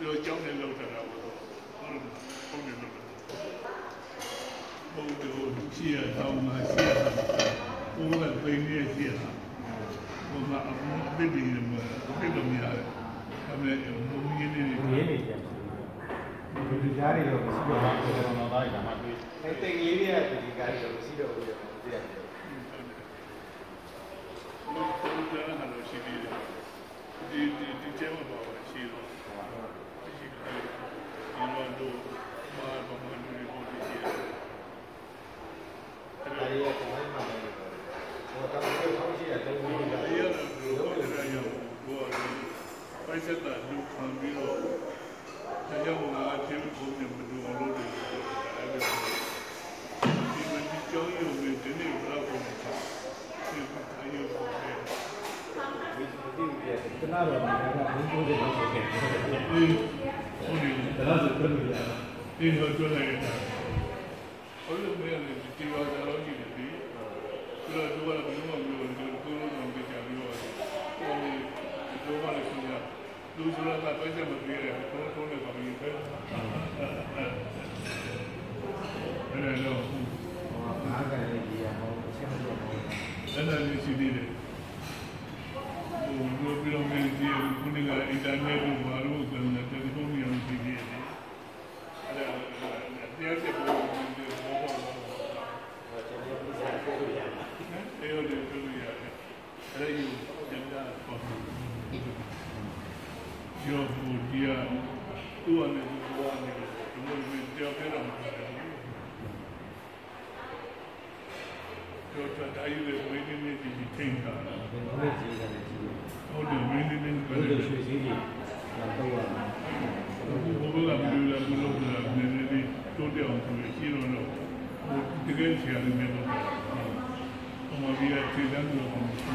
ပြောကြောင်းနဲ့လောက်တာတော့ဟုတ်တယ်လို့ဘုံတို့ရှိရတော့မှရှိရတာဘုံကသိနေရှိရတာဘုံကအပိတိရမှာပိလို့မရတယ်အမေဘုံရင်းနေနေဒီကားတွေတော့မရှိတော့ဘူးကျွန်တော်သားတွေဒါမှတွေ့အဲတိတ်လေးတွေကဒီကားတွေတော့မရှိတော့ဘူးကျွန်တော်သိရတယ်ဘုံကလည်းဟာလို့ရှိသေးတယ်ဒီကျဲမှာပါရှိတော့ရှိတယ်ဒီတော့မာဘုံတွေပေါ်ရှိတယ်အဲ့ဒီကတိုင်းမှာဟိုတော့ဆောင်းရှိတဲ့တုံးလေးကအဲ့ရတော့ဘုရားရောဘောပိုက်ဆက်တာလူခံပြီးတော့တရားဝင်လာတဲ့ဘုံတွေမတူအောင်လုပ်တယ်အဲ့ဒါဒီမဒီကြောင်းရုံနဲ့ဒီနေ့ဘယ်တော့မှမဖြစ်ဘူးအယုံပေါ်တယ်ဒီကနာတော့ဒီကဘုံကိုလည်းလုပ်ခဲ့တယ်ဟုတ်တယ်ဒါဆိုပြန်လို့ရတယ်ဒီလိုပြောလိုက်တာဘုလိုမျိုးလည်းဒီရောတော်ကြီးတယ်ဒီတော့သူကလည်းဘယ်လိုမှမပြောဘူးသူတို့တော့ပြကြပြီးတော့ဟိုဒီတော့ကလည်းဆိုရလူဆိုတာကပိုက်ချက်မပြေးတယ်ဘုံထုံးတယ်ကမင်းပဲအဲ့ဒါတော့အားကလည်းဒီအောင်ဆက်မလို့အဲ့ဒါလည်းရှိသေးတယ်ဟိုဘယ်လိုမျိုးဒီခုနကအင်တာနက်တို့ဘာလို့ဆိုတော့တယ်လီဖုန်းမျိုးရှိသေးတယ်အဲ့ဒါတရားချက်ပေါ်ဘောကျွန်တော်ဒီစားပြောရတာအဲ့ဒါလည်းပြောရရတယ်အဲ့ဒီကျန်တာပေါ့ရောဘူဒီယာသူ့အနေနဲ့ဘောအနေနဲ့ဒီလိုမျိုးကြောက်ကြတာမှာတော့တာယူရဲ့ဝိနည်းနဲ့ဒီထိန်တာဘယ်လိုကြည့်ရလဲကြည့်ဟုတ်တယ်ဝိနည်းနဲ့ဘယ်လိုရွှေစည်းကြီးတော့ရမှာဘုရားကပြောလာလို့လည်းနည်းနည်းလေးတိုးတက်အောင်ဆိုရင်ရှိတော့တကယ်ဆရာလေးမျိုးတော့ဟိုမှာဒီကခြေတန်းလို့